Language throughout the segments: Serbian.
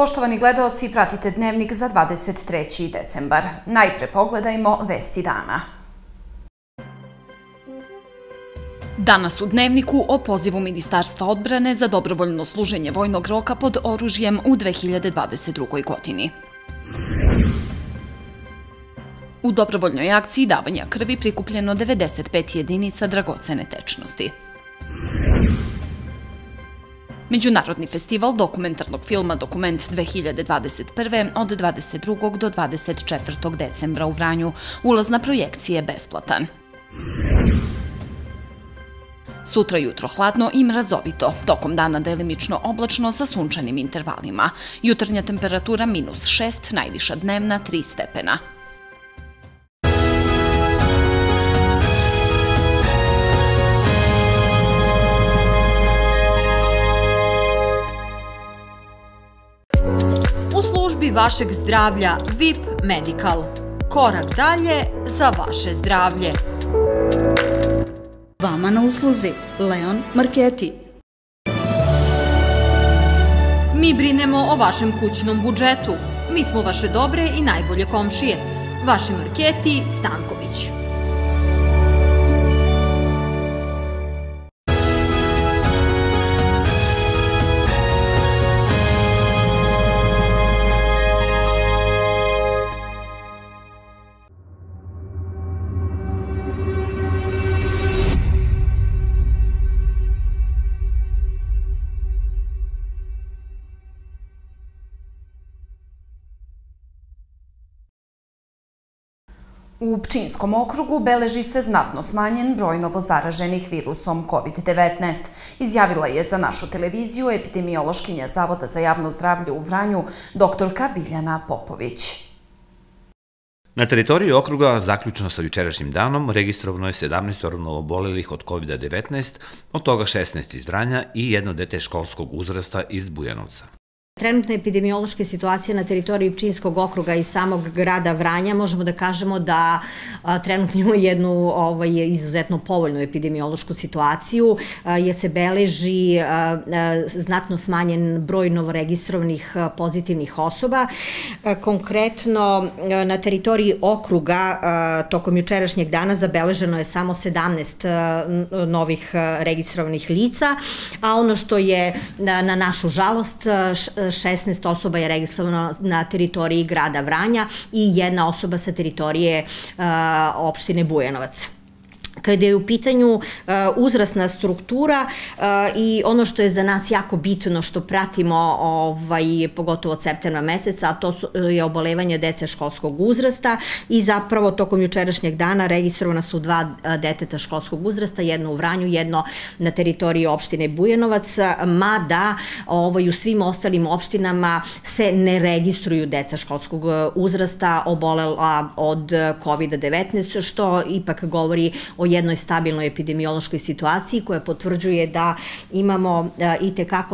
Poštovani gledaoci, pratite Dnevnik za 23. decembar. Najpre pogledajmo vesti dana. Danas u Dnevniku o pozivu Ministarstva odbrane za dobrovoljno služenje vojnog roka pod oružjem u 2022. godini. U dobrovoljnoj akciji davanja krvi prikupljeno 95 jedinica dragocene tečnosti. Međunarodni festival dokumentarnog filma Dokument 2021. od 22. do 24. decembra u Vranju. Ulaz na projekcije je besplatan. Sutra jutro hladno i mrazovito, tokom dana delimično oblačno sa sunčanim intervalima. Jutarnja temperatura -6, najviša dnevna 3 stepena. U službi vašeg zdravlja VIP Medical. Korak dalje za vaše zdravlje. Vama na usluzi Leon Marketi. Mi brinemo o vašem kućnom budžetu. Mi smo vaše dobre i najbolje komšije. Vaši Marketi Stanković. U Pčinjskom okrugu beleži se znatno smanjen broj novozaraženih virusom COVID-19, izjavila je za našu televiziju epidemiološkinja Zavoda za javno zdravlje u Vranju doktorka Biljana Popović. Na teritoriji okruga, zaključno sa jučerašnjim danom, registrovano je 17 novoobolelih od COVID-19, od toga 16 iz Vranja i jedno dete školskog uzrasta iz Bujanovca. Trenutna epidemiološka situacija na teritoriji Pčinjskog okruga i samog grada Vranja, možemo da kažemo da trenutno imamo jednu izuzetno povoljnu epidemiološku situaciju, jer se beleži znatno smanjen broj novoregistrovanih pozitivnih osoba. Konkretno, na teritoriji okruga tokom jučerašnjeg dana zabeleženo je samo 17 novih registrovanih lica, a ono što je na našu žalost 16 osoba je registrovano na teritoriji grada Vranja i jedna osoba sa teritorije opštine Bujanovac. Kada je u pitanju uzrasna struktura i ono što je za nas jako bitno što pratimo pogotovo od septembra meseca, a to je obolevanje dece školskog uzrasta i zapravo tokom jučerašnjeg dana registrovana su 2 deteta školskog uzrasta, jedno u Vranju, jedno na teritoriji opštine Bujanovac, mada u svim ostalim opštinama se ne registruju deca školskog uzrasta obolela od COVID-19, što ipak govori o jednoj stabilnoj epidemiološkoj situaciji koja potvrđuje da imamo i tekako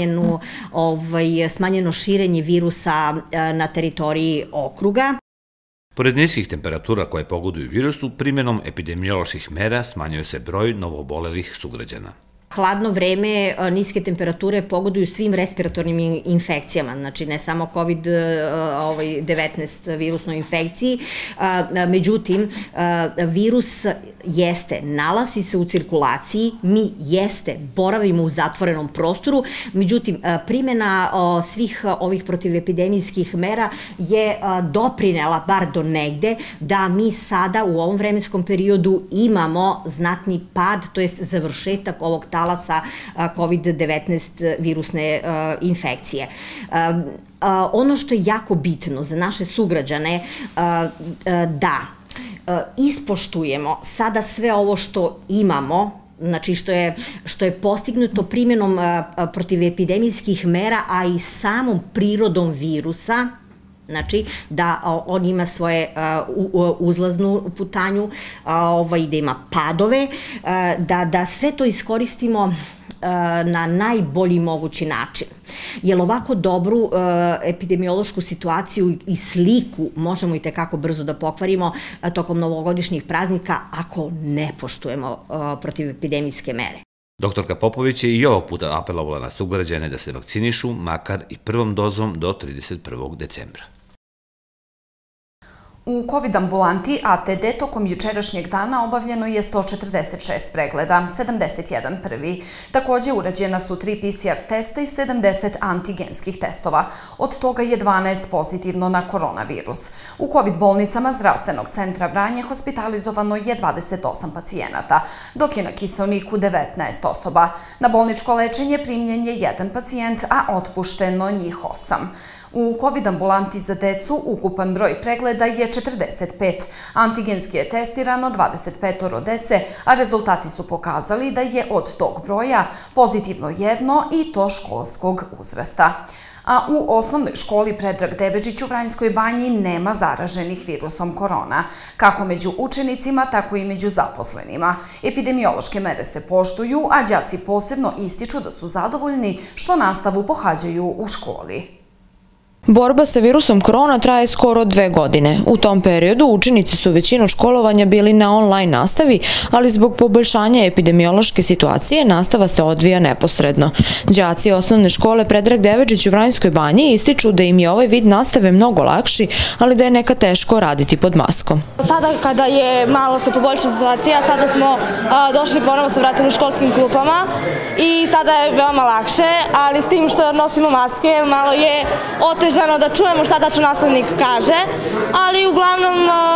smanjeno širenje virusa na teritoriji okruga. Pored niskih temperatura koje pogoduju virusu, primjenom epidemioloških mera smanjuje se broj novoobolelih sugrađana. Hladno vreme, niske temperature pogoduju svim respiratornim infekcijama, znači ne samo COVID-19 virusnoj infekciji, međutim, virus nalazi se u cirkulaciji, mi boravimo u zatvorenom prostoru, međutim, primjena svih ovih protivepidemijskih mera je doprinela, bar do negde, da mi sada u ovom vremenskom periodu imamo znatni pad, to jest završetak ovog talasa COVID-19 virusne infekcije. Ono što je jako bitno za naše sugrađane da ispoštujemo sada sve ovo što imamo, znači što je postignuto primjenom protivepidemijskih mera, a i samom prirodom virusa, znači da on ima svoje uzlaznu putanju, da ima padove, da sve to iskoristimo na najbolji mogući način. Jer ovako dobru epidemiološku situaciju i sliku možemo i tekako brzo da pokvarimo tokom novogodišnjih praznika ako ne poštujemo protivepidemijske mere. Doktorka Popović je i ovog puta apelovala na sugrađane da se vakcinišu, makar i prvom dozom do 31. decembra. U COVID ambulanti ATD tokom jučerašnjeg dana obavljeno je 146 pregleda, 71 prvi. Također urađena su 3 PCR testa i 70 antigenskih testova. Od toga je 12 pozitivno na koronavirus. U COVID bolnicama Zdravstvenog centra Vranje hospitalizovano je 28 pacijenata, dok je na kiseoniku 19 osoba. Na bolničko lečenje primljen je 1 pacijent, a otpušteno njih 8. U COVID ambulanti za decu ukupan broj pregleda je 45. Antigenski je testirano 25 dece, a rezultati su pokazali da je od tog broja pozitivno 1 i to školskog uzrasta. A u osnovnoj školi Predrag Devedžić u Vranjskoj banji nema zaraženih virusom korona, kako među učenicima, tako i među zaposlenima. Epidemiološke mere se poštuju, a đaci posebno ističu da su zadovoljni što nastavu pohađaju u školi. Borba sa virusom korona traje skoro 2 godine. U tom periodu učenici su većinu školovanja bili na online nastavi, ali zbog poboljšanja epidemiološke situacije nastava se odvija neposredno. Đaci osnovne škole Predrag Devedžić u Vranjskoj banji ističu da im je ovaj vid nastave mnogo lakši, ali da je nekad teško raditi pod maskom. Sada kada je malo se poboljšala situacija, sada smo došli ponovo se vratili u školskim klupama i sada je veoma lakše, ali s tim što nosimo maske malo je otežano da čujemo šta tačno nastavnik kaže, ali uglavnom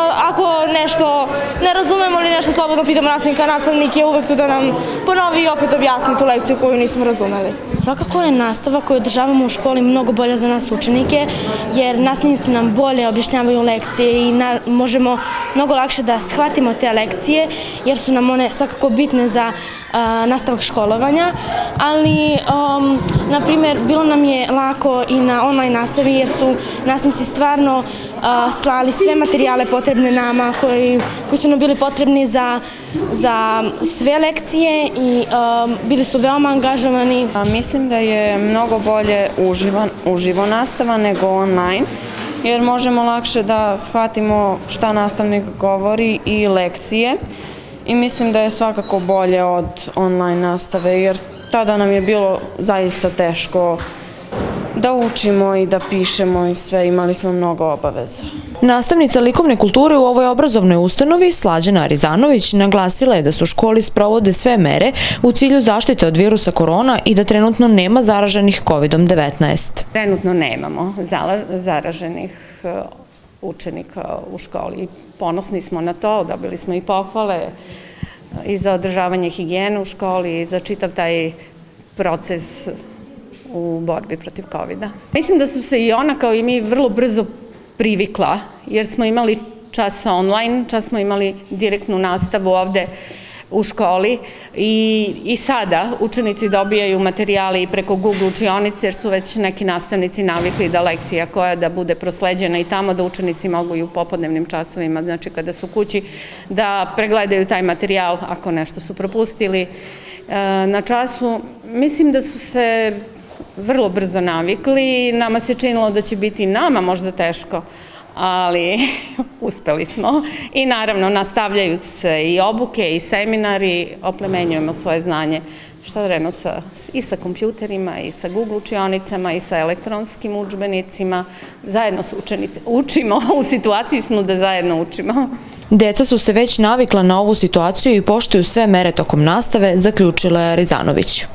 ako nešto ne razumemo ili nešto slobodno pitamo nastavnika, nastavnik je uvek tu da nam ponovi i opet objasni tu lekciju koju nismo razumeli. Svakako je nastava koju održavamo u školi mnogo bolja za nas učenike, jer nastavnici nam bolje objašnjavaju lekcije i možemo mnogo lakše da shvatimo te lekcije, jer su nam one svakako bitne za nastavak školovanja, ali, na primjer, bilo nam je lako i na online nastavi, jer su nastavnici stvarno slali sve materijale potrebne nama, koji su nam bili potrebni za sve lekcije i bili su veoma angažovani. Mislim da je mnogo bolje uživo nastava nego online, jer možemo lakše da shvatimo šta nastavnik govori i lekcije. I mislim da je svakako bolje od online nastave, jer tada nam je bilo zaista teško da učimo i da pišemo i sve, imali smo mnogo obaveza. Nastavnica likovne kulture u ovoj obrazovnoj ustanovi, Slađana Arizanović, naglasila je da su u školi sprovode sve mere u cilju zaštite od virusa korona i da trenutno nema zaraženih COVID-19. Trenutno nemamo zaraženih učenika u školi. Ponosni smo na to, dobili smo i pohvale i za održavanje higijene u školi i za čitav taj proces u borbi protiv COVID-a. Mislim da su se i ona kao i mi vrlo brzo privikla, jer smo imali čas online, čas smo imali direktnu nastavu ovde u školi i sada učenici dobijaju materijale i preko Google učionice, jer su već neki nastavnici navikli da lekcija koja da bude prosleđena i tamo, da učenici mogu i u popodnevnim časovima, znači kada su kući, da pregledaju taj materijal ako nešto su propustili na času. Mislim da su se vrlo brzo navikli, nama se činilo da će biti nama možda teško, ali uspeli smo i naravno nastavljaju se i obuke i seminari, oplemenjujemo svoje znanje i sa kompjuterima i sa Google učionicama i sa elektronskim udžbenicima. Zajedno s učenici učimo, u situaciji smo da zajedno učimo. Deca su se već navikla na ovu situaciju i poštuju sve mere tokom nastave, zaključila je Arizanović.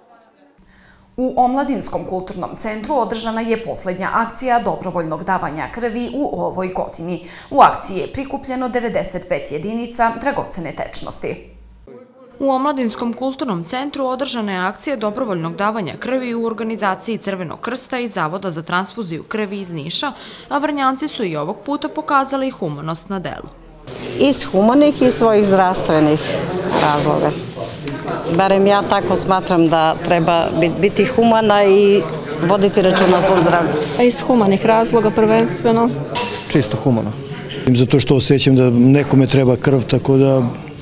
U Omladinskom kulturnom centru održana je poslednja akcija dobrovoljnog davanja krvi u ovoj godini. U akciji je prikupljeno 95 jedinica dragocene tečnosti. U Omladinskom kulturnom centru održana je akcija dobrovoljnog davanja krvi u organizaciji Crvenog krsta i Zavoda za transfuziju krvi iz Niša, a Vrnjanci su i ovog puta pokazali humanost na delu. Iz humanih i svojih zdravstvenih razloga. Barem ja tako smatram da treba biti humana i voditi računa o svom zdravlju. Iz humanih razloga prvenstveno. Čisto humano. Zato što osjećam da nekome treba krv, tako da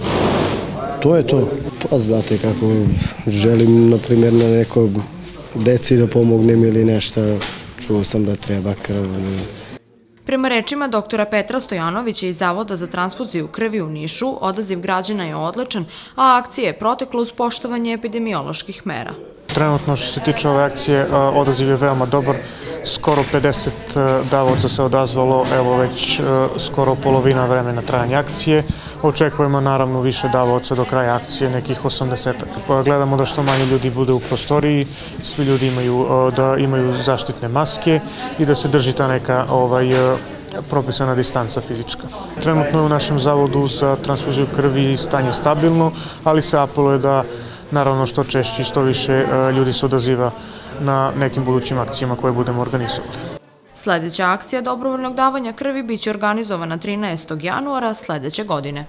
to je to. Pa znate kako želim, na primjer, na nekog deci da pomognem ili nešto, čuo sam da treba krv. Prema rečima doktora Petra Stojanovića iz Zavoda za transfuziju krvi u Nišu, odaziv građana je odličan, a akcija je protekla uz poštovanje epidemioloških mera. Trenutno što se tiče ove akcije, odaziv je veoma dobar. Skoro 50 davaoca se odazvalo, evo već skoro polovina vremena trajanja akcije. Očekujemo naravno više davaoca do kraja akcije, nekih 80. Gledamo da što manje ljudi bude u prostoriji, svi ljudi imaju zaštitne maske i da se drži ta neka propisana distanca fizička. Trenutno je u našem zavodu za transfuziju krvi stanje stabilno, ali se apeluje da naravno što češće i što više ljudi se odaziva na nekim budućim akcijama koje budemo organizovali. Sljedeća akcija dobrovoljnog davanja krvi biće organizovana 13. januara sljedeće godine.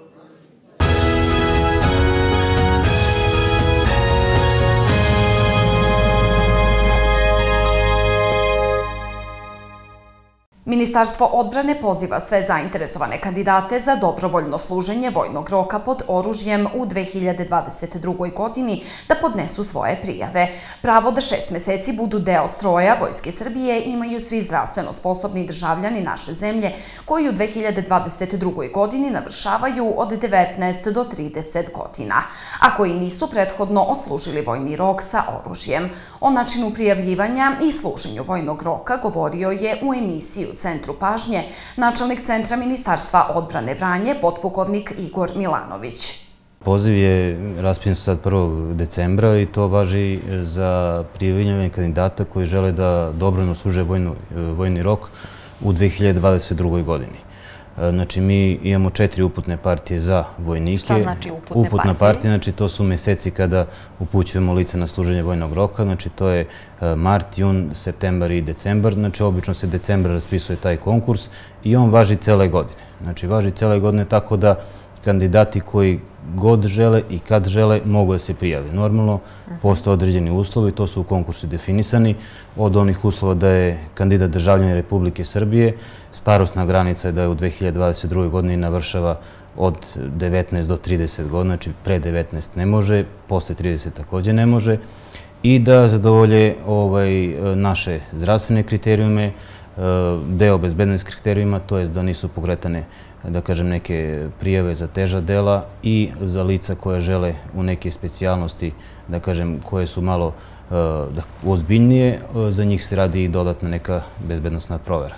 Ministarstvo odbrane poziva sve zainteresovane kandidate za dobrovoljno služenje vojnog roka pod oružjem u 2022. godini da podnesu svoje prijave. Pravo da 6 meseci budu deo stroja Vojske Srbije imaju svi zdravstveno sposobni državljani naše zemlje koji u 2022. godini navršavaju od 19 do 30 godina, a koji nisu prethodno odslužili vojni rok sa oružjem. O načinu prijavljivanja i služenju vojnog roka govorio je u emisiji u Centru pažnje načelnik Centra Ministarstva odbrane Vranje, potpukovnik Igor Milanović. Poziv je raspisan sad 1. decembra i to važi za prijavljivanje kandidata koji žele da dobrovoljno služe vojni rok u 2022. godini. Znači, mi imamo 4 uputne partije za vojnike. Šta znači uputne partije? Znači, to su meseci kada upućujemo lice na služenje vojnog roka. Znači, to je mart, jun, septembar i decembar. Znači, obično se decembra raspisuje taj konkurs i on važi cele godine. Znači, važi cele godine tako da kandidati koji god žele i kad žele mogu da se prijave. Normalno, postoje određeni uslovi, to su u konkursu definisani, od onih uslova da je kandidat državljanin Republike Srbije, starosna granica je da je u 2022. godini navršava od 19 do 30 godina, znači pre 19 ne može, posle 30 također ne može, i da zadovolje naše zdravstvene kriterijume, deo bezbednosnih kriterijuma, to je da nisu pokretane, da kažem, neke prijave za teža dela i za lica koje žele u neke specijalnosti, da kažem, koje su malo ozbiljnije, za njih se radi i dodatna neka bezbednosna provera.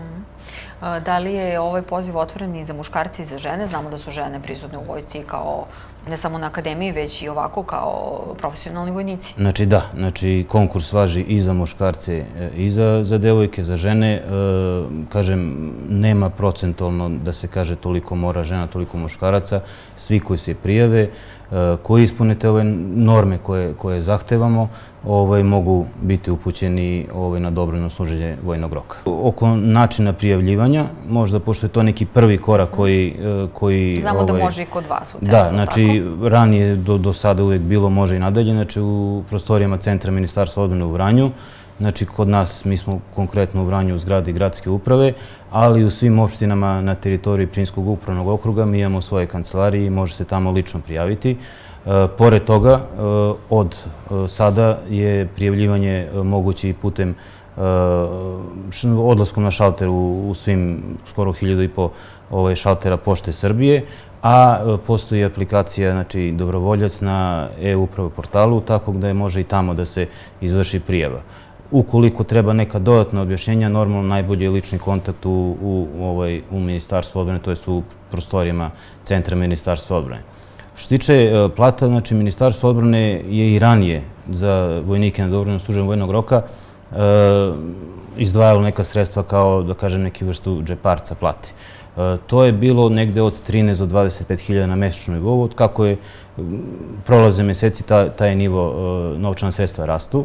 Da li je ovaj poziv otvoren i za muškarci i za žene? Znamo da su žene prisutne u vojsci kao ne samo na akademiji, već i ovako kao profesionalni vojnici. Znači da, znači konkurs važi i za muškarce i za devojke, za žene. Kažem, nema procentualno da se kaže toliko mora žena, toliko muškaraca. Svi koji se prijave, koji ispunite ove norme koje zahtevamo, mogu biti upućeni na dobrovoljno služenje vojnog roka. Oko načina prijavljivanja, možda pošto je to neki prvi korak koji... Znamo da može i kod vas u centru. Da, znači ranije do sada uvijek bilo, može i nadalje, znači u prostorijama Centra Ministarstva odbrane u Vranju. Znači, kod nas, mi smo konkretno u Vranju u zgradi gradske uprave, ali u svim opštinama na teritoriji Pčinjskog upravnog okruga mi imamo svoje kancelarije i može se tamo lično prijaviti. Pored toga, od sada je prijavljivanje moguće i putem odlaskom na šalter u svim skoro 1500 šaltera Pošte Srbije, a postoji aplikacija, znači dobrovoljac na e-uprave portalu, tako da može i tamo da se izvrši prijava. Ukoliko treba neka dodatna objašnjenja, normalno najbolji je lični kontakt u Ministarstvu odbrane, to je u prostorijama Centra Ministarstva odbrane. Što se tiče plata, znači Ministarstvo odbrane je i ranije za vojnike na dobrovoljno služenje vojnog roka izdvajalo neka sredstva kao, da kažem, neki vrstu džeparca plate. To je bilo negde od 13 do 25.000 na mesečnom nivou. Od kako je prolaze meseci, taj nivo novčana sredstva rastu.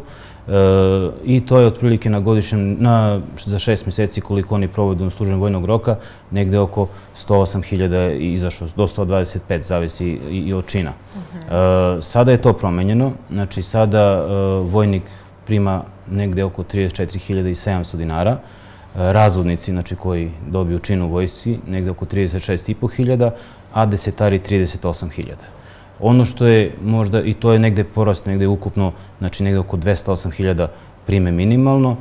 I to je otprilike na godišnjem, za 6 meseci koliko oni provode u služenju vojnog roka, negde oko 108.000 i izašlo do 125, zavisi i od čina. Sada je to promenjeno, znači sada vojnik prima negde oko 34.700 dinara, razvodnici, znači koji dobiju čin u vojsci, negde oko 36.500, a desetari 38.000. Ono što je možda, i to je negde porast, negde ukupno, znači negde oko 208.000 prime minimalno.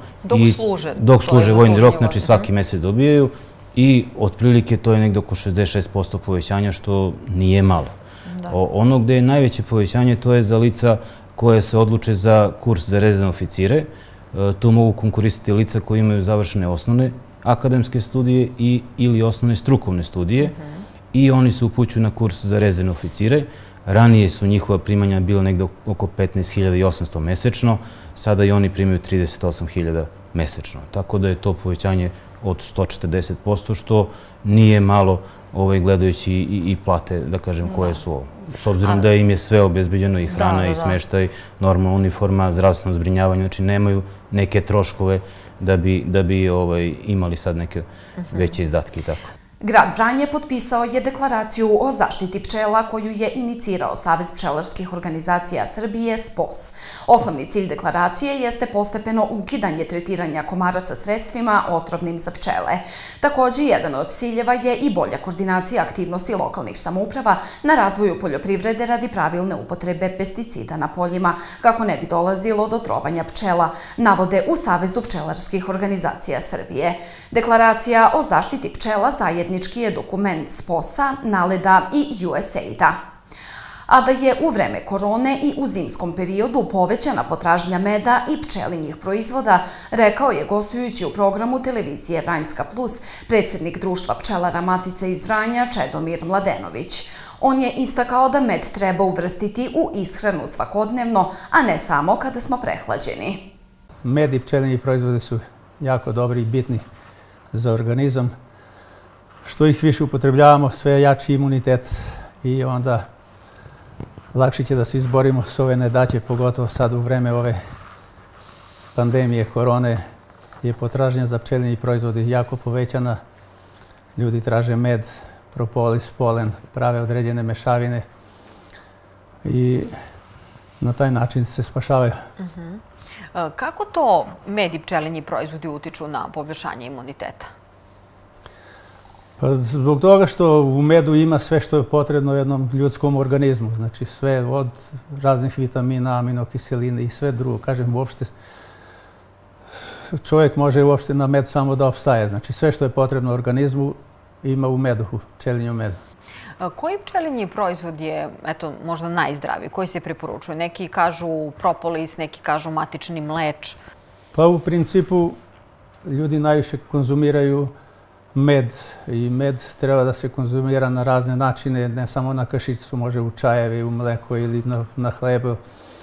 Dok služe vojni rok, znači svaki mesec dobijaju i otprilike to je negde oko 66% povećanja, što nije malo. Ono gde je najveće povećanje to je za lica koje se odluče za kurs za rezervne oficire. Tu mogu konkurisati lica koji imaju završene osnovne akademske studije ili osnovne strukovne studije i oni se upućuju na kurs za rezervne oficire. Ranije su njihova primanja bila negde oko 15.800 mesečno, sada i oni primaju 38.000 mesečno. Tako da je to povećanje od 140%, što nije malo gledajući i plate, da kažem, koje su ovo. S obzirom da im je sve obezbeđeno, i hrana, i smeštaj, normalna uniforma, zdravstveno zbrinjavanje, znači nemaju neke troškove da bi imali sad neke veće izdatke i tako. Grad Vranje potpisao je deklaraciju o zaštiti pčela koju je inicirao Savez pčelarskih organizacija Srbije, SPOS. Osnovni cilj deklaracije jeste postepeno ukidanje tretiranja komaraca sredstvima otrovnim za pčele. Također, jedan od ciljeva je i bolja koordinacija aktivnosti lokalnih samouprava na razvoju poljoprivrede radi pravilne upotrebe pesticida na poljima, kako ne bi dolazilo do trovanja pčela, navode u Savezu pčelarskih organizacija Srbije. Deklaracija o zaštiti pčela zajednički je dokument SPOS-a, NALED-a i USAID-a. A da je u vreme korone i u zimskom periodu povećana potražnja meda i pčelinjih proizvoda, rekao je gostujući u programu televizije Vranjska Plus predsjednik Društva pčelara Matice iz Vranja Čedomir Mladenović. On je istakao da med treba uvrstiti u ishranu svakodnevno, a ne samo kada smo prehlađeni. Med i pčelinji proizvodi su jako dobri i bitni za organizam. Što ih više upotrebljavamo, sve jači imunitet i onda lakše će da se izborimo s ove nedaće, pogotovo sad u vreme ove pandemije, korone, je potražnja za pčelinji proizvodi jako povećana. Ljudi traže med, propolis, polen, prave određene mešavine i na taj način se spašavaju. Kako to med i pčelinji proizvodi utiču na poboljšanje imuniteta? Pa zbog toga što u medu ima sve što je potrebno jednom ljudskom organizmu. Znači sve od raznih vitamina, aminokiseline i sve drugo. Kažem, uopšte čovjek može uopšte na med samo da opstaje. Znači sve što je potrebno organizmu ima u medu, u pčelinjom medu. Koji pčelinji proizvod je možda najzdraviji? Koji se preporučuje? Neki kažu propolis, neki kažu matični mleč. Pa u principu ljudi najviše konzumiraju med i med treba da se konzumira na razne načine, ne samo na kašičicu, može u čajevi, u mleko ili na hlebu.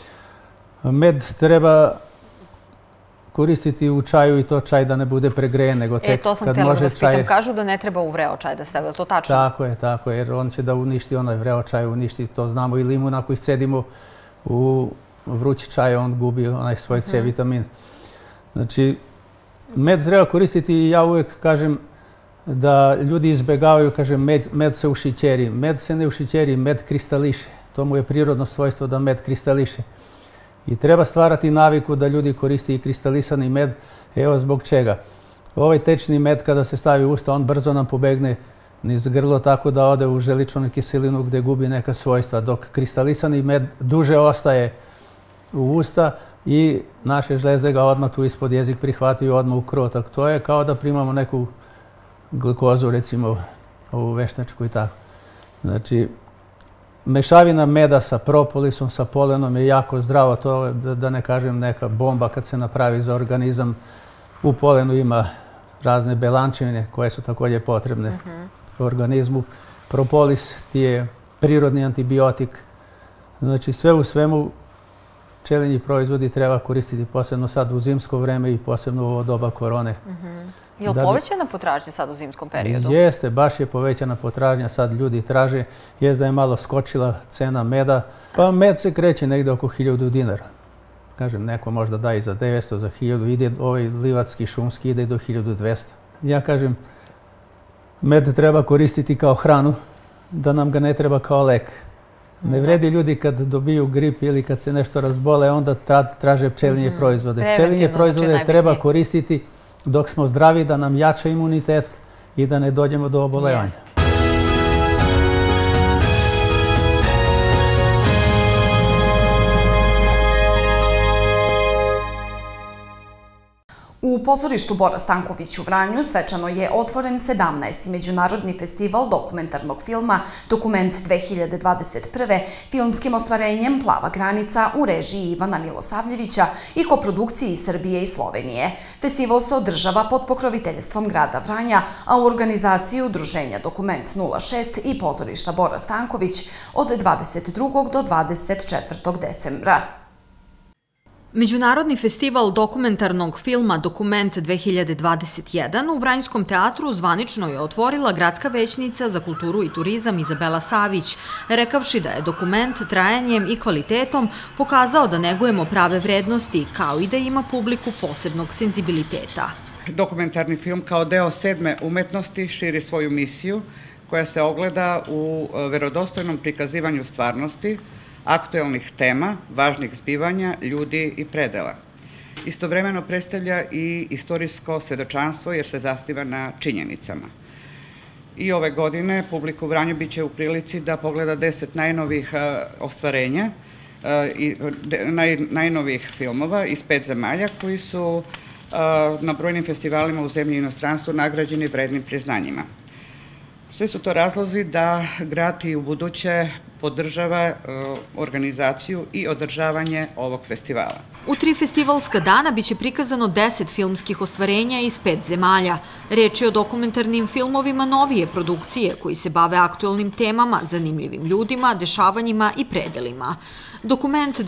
Med treba koristiti u čaju i to čaj da ne bude pregrejen, nego tek kad može čaj... To sam htjela da vas pitam, kažu da ne treba u vreo čaj da stavi, je li to tačno? Tako je, jer on će da uništi onaj vreo čaj, uništi, to znamo, i limun ako ih cedimo u vrući čaj, on gubi onaj svoj C vitamin. Znači, med treba koristiti i ja uvijek kažem da ljudi izbjegavaju, kažem, med se ušićeri. Med se ne ušićeri, med kristališe. To mu je prirodno svojstvo da med kristališe. I treba stvarati naviku da ljudi koristi i kristalisani med. Evo zbog čega. Ovaj tečni med kada se stavi u usta, on brzo nam pobegne niz grlo tako da ode u želičnu kiselinu gdje gubi neka svojstva. Dok kristalisani med duže ostaje u usta i naše žlezde ga odmah tu ispod jezik prihvataju odmah u krotak. To je kao da primamo neku glikozu, recimo ovu veštačku i tako. Znači, mešavina meda sa propolisom, sa polenom je jako zdravo. To je, da ne kažem, neka bomba kad se napravi za organizam. U polenu ima razne belančevine koje su također potrebne u organizmu. Propolis ti je prirodni antibiotik. Znači, sve u svemu pčelinji proizvodi treba koristiti posebno sad u zimsko vreme i posebno u ovo doba korone. Je li povećana potražnja sad u zimskom periodu? Jeste, baš je povećana potražnja. Sad ljudi traže, jest da je malo skočila cena meda. Pa med se kreće negdje oko 1000 dinara. Kažem, neko možda da i za 900, za 1000, ide ovaj livatski, šumski, ide do 1200. Ja kažem, med treba koristiti kao hranu, da nam ga ne treba kao lek. Ne vredi ljudi kad dobiju grip ili kad se nešto razbole, onda traže pčelinje proizvode. Pčelinje proizvode treba koristiti dok smo zdravi, da nam jača imunitet i da ne dođemo do obolevanja. pozorištu Bora Stanković u Vranju svečano je otvoren 17. Međunarodni festival dokumentarnog filma Dokument 2021. filmskim ostvarenjem Plava granica u režiji Ivana Milosavljevića i koprodukciji Srbije i Slovenije. Festival se održava pod pokroviteljstvom grada Vranja, a u organizaciji Udruženja Dokument 06 i pozorišta Bora Stanković od 22. do 24. decembra. Međunarodni festival dokumentarnog filma Dokument 2021 u Vranjskom teatru zvanično je otvorila gradska većnica za kulturu i turizam Izabela Savić, rekavši da je dokument trajanjem i kvalitetom pokazao da negujemo prave vrednosti, kao i da ima publiku posebnog senzibiliteta. Dokumentarni film kao deo 7. umetnosti širi svoju misiju koja se ogleda u verodostojnom prikazivanju stvarnosti, aktuelnih tema, važnih zbivanja, ljudi i predela. Istovremeno predstavlja i istorijsko svedočanstvo jer se zasniva na činjenicama. I ove godine publika u Vranju biće u prilici da pogleda 10 najnovih ostvarenja i najnovih filmova iz 5 zemalja koji su na brojnim festivalima u zemlji i inostranstvu nagrađeni vrednim priznanjima. Sve su to razlozi da grad i u buduće podržava organizaciju i održavanje ovog festivala. U 3 festivalska dana biće prikazano 10 filmskih ostvarenja iz 5 zemalja. Reč je o dokumentarnim filmovima novije produkcije koji se bave aktuelnim temama, zanimljivim ljudima, dešavanjima i predelima. Dokument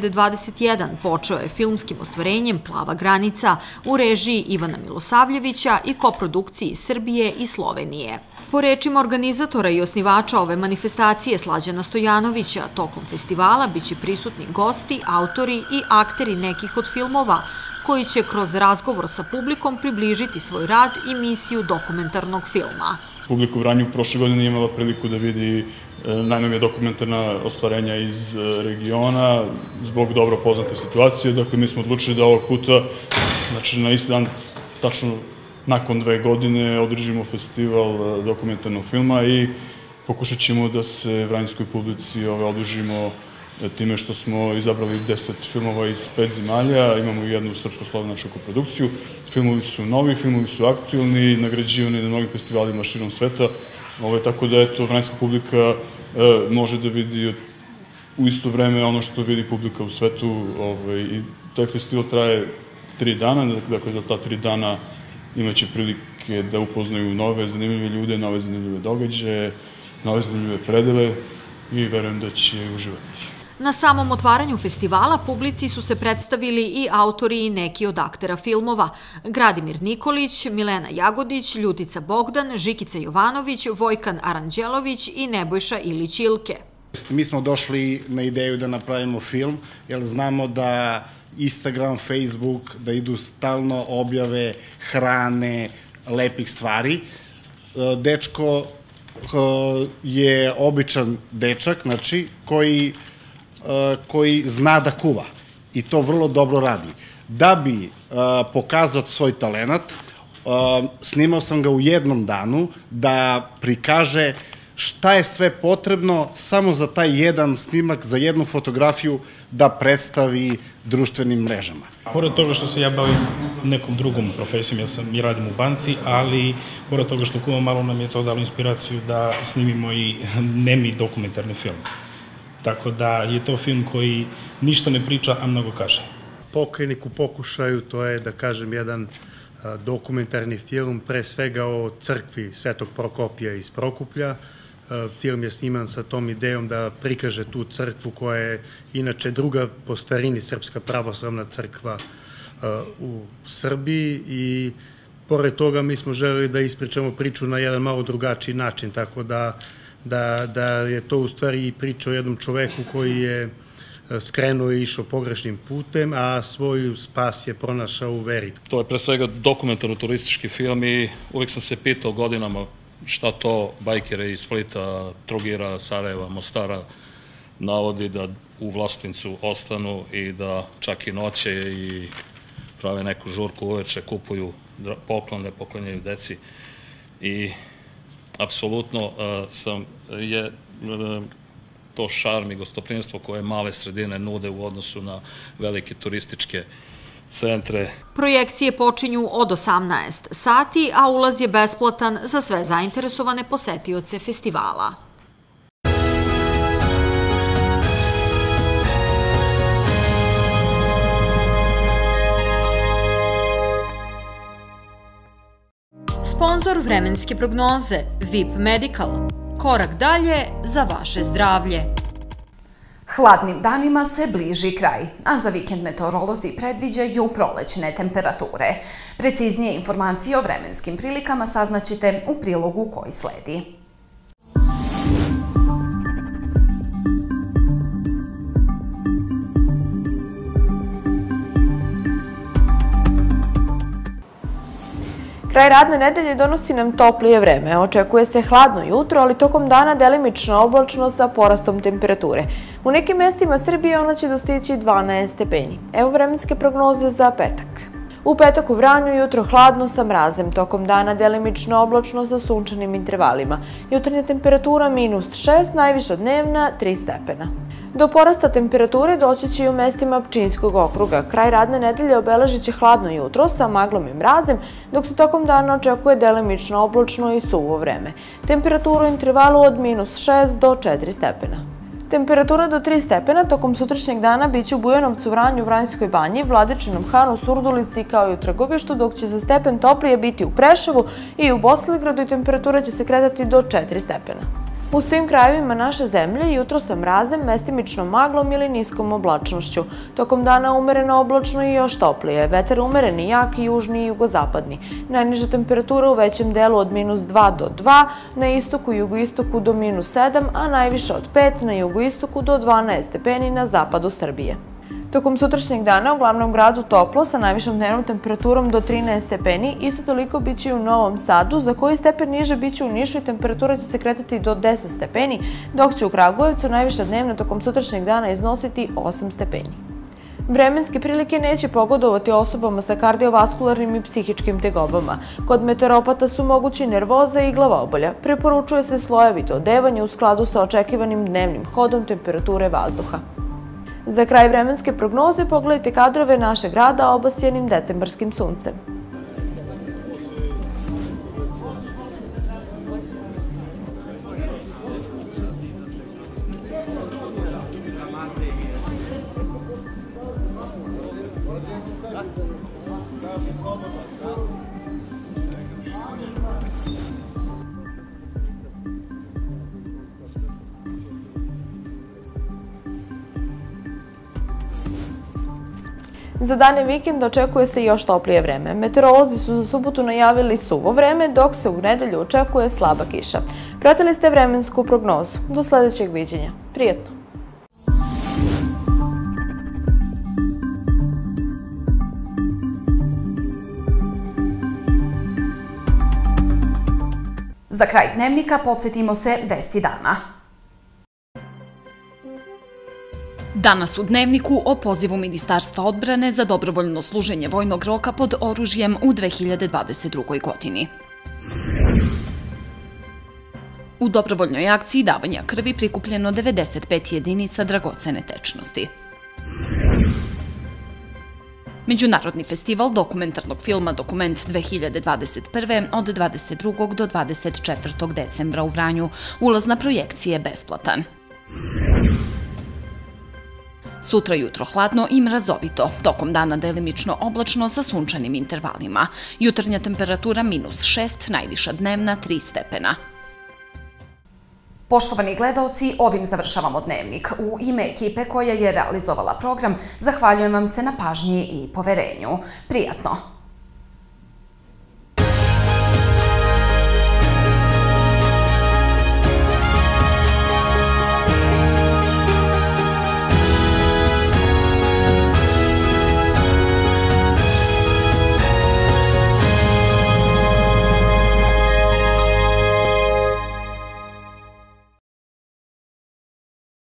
2021 počeo je filmskim ostvarenjem Plava granica u režiji Ivana Milosavljevića i koprodukciji Srbije i Slovenije. Po rečima organizatora i osnivača ove manifestacije Slađana Stojanovića, tokom festivala biće prisutni gosti, autori i akteri nekih od filmova, koji će kroz razgovor sa publikom približiti svoj rad i misiju dokumentarnog filma. Publika u Vranju prošle godine nije imala priliku da vidi najnovije dokumentarna ostvarenja iz regiona zbog dobro poznate situacije. Dakle, mi smo odlučili da ovog puta, znači na isti dan, tačno nakon 2 godine, održimo festival dokumentarnog filma i pokušat ćemo da se vranjskoj publici odužimo time što smo izabrali 10 filmova iz 5 zemalja, imamo i jednu srpsko-slovenačku koprodukciju. Filmovi su novi, filmovi su aktuelni, nagrađivani na mnogim festivalima širom sveta, tako da vranjska publika može da vidi u isto vreme ono što vidi publika u svetu. I taj festival traje 3 dana, dakle za ta 3 dana imaće prilike da upoznaju nove zanimljive ljude, nove zanimljive događaje, nove zanimljive predele i verujem da će uživati. Na samom otvaranju festivala publici su se predstavili i autori i neki od aktera filmova: Gradimir Nikolić, Milena Jagodić, Ljutica Bogdan, Žikica Jovanović, Vojkan Aranđelović i Nebojša Ilić-Ilke. Mi smo došli na ideju da napravimo film, jer znamo da Instagram, Facebook, da idu stalno objave hrane, lepih stvari. Dečko je običan dečak, znači, koji zna da kuva i to vrlo dobro radi. Da bi pokazao svoj talenat, snimao sam ga u jednom danu da prikaže šta je sve potrebno samo za taj jedan snimak, za jednu fotografiju da predstavi društvenim mrežama. Pored toga što se ja bavim nekom drugom profesijom, ja sam i radim u banci, ali pored toga što kuvam, malo nam je to dalo inspiraciju da snimimo i nemi dokumentarni film. Tako da je to film koji ništa ne priča, a mnogo kaže. Pokajnik u pokušaju, to je, da kažem, jedan dokumentarni film, pre svega o crkvi Svetog Prokopija iz Prokuplja. Film je sniman sa tom idejom da prikaže tu crkvu koja je inače druga po starini srpska pravoslavna crkva u Srbiji i pored toga mi smo želeli da ispričamo priču na jedan malo drugačiji način, tako da je to u stvari i priča o jednom čoveku koji je skrenuo i išao pogrešnim putem, a svoju spas je pronašao u veri. To je pre svega dokumentarno-turistički film i uvijek sam se pitao godinama šta to bajkere iz Splita, Trogira, Sarajeva, Mostara navodi da u Vlasotincu ostanu i da čak i noće i prave neku žurku uveče, kupuju poklone, poklonjaju deci i apsolutno je to šarm i gostoprimstvo koje male sredine nude u odnosu na velike turističke centre. Projekcije počinju od 18 sati, a ulaz je besplatan za sve zainteresovane posetioce festivala. Sponzor vremenske prognoze VIP Medical. Korak dalje za vaše zdravlje. Hladnim danima se bliži kraj, a za vikend meteorolozi predviđaju prolećne temperature. Preciznije informacije o vremenskim prilikama saznaćete u prilogu koji sledi. Kraj radne nedelje donosi nam toplije vreme. Očekuje se hladno jutro, ali tokom dana delimično oblačno sa porastom temperature. U nekim mestima Srbije ona će dostići 12 stepeni. Evo vremenske prognoze za petak. U petak u Vranju jutro hladno sa mrazem, tokom dana delimično oblačno sa sunčanim intervalima. Jutarnja temperatura -6, najviša dnevna 3 stepena. Do porasta temperature doći će i u mestima Pčinjskog okruga. Kraj radne nedelje obeležit će hladno jutro sa maglom i mrazem, dok se tokom dana očekuje delimično oblačno i suvo vreme. Temperatura u intervalu od -6 do 4 stepena. Temperatura do 3 stepena tokom sutrašnjeg dana biće u Bujanovcu, Vranju, Vranjskoj banji, Vladičinom Hanu, Surdulici kao i u Trgovištu, dok će za stepen toplije biti u Preševu i u Bosilegradu i temperatura će se kretati do 4 stepena. U svim krajevima naše zemlje jutro sa mrazem, mestimično maglom ili niskom oblačnošću. Tokom dana umereno oblačno i još toplije. Vetar umereni, jak, južni i jugozapadni. Najniža temperatura u većem delu od -2 do 2, na istoku i jugoistoku do -7, a najviše od 5 na jugoistoku do 12 stepeni na zapadu Srbije. Tokom sutrašnjeg dana u glavnom gradu toplo sa najvišom dnevnom temperaturom do 13 stepeni, isto toliko biće i u Novom Sadu, za koji stepen niže biće u Nišu i temperatura će se kretati do 10 stepeni, dok će u Kragujevcu najviša dnevna tokom sutrašnjeg dana iznositi 8 stepeni. Vremenske prilike neće pogodovati osobama sa kardiovaskularnim i psihičkim tegobama. Kod meteoropata su mogući nervoza i glavobolja. Preporučuje se slojevito odevanje u skladu sa očekivanim dnevnim hodom temperature vazduha. Za kraj vremenske prognoze pogledajte kadrove našeg grada obasjanim decembarskim suncem. Za dane vikenda očekuje se još toplije vreme. Meteorolozi su za subotu najavili suvo vreme, dok se u nedelju očekuje slaba kiša. Pratili ste vremensku prognozu. Do sledećeg viđenja. Prijetno! Za kraj dnevnika podsjetimo se vesti dana. Danas u dnevniku o pozivu Ministarstva odbrane za dobrovoljno služenje vojnog roka pod oružjem u 2022. godini. U dobrovoljnoj akciji davanja krvi prikupljeno 95 jedinica dragocene tečnosti. Međunarodni festival dokumentarnog filma Dokument 2021. od 22. do 24. decembra u Vranju. Ulaz na projekcije je besplatan. Sutra jutro hladno i mrazovito, tokom dana delimično oblačno sa sunčanim intervalima. Jutarnja temperatura -6, najviša dnevna 3 stepena. Poštovani gledaoci, ovim završavamo dnevnik. U ime ekipe koja je realizovala program, zahvaljujem vam se na pažnji i poverenju. Prijatno!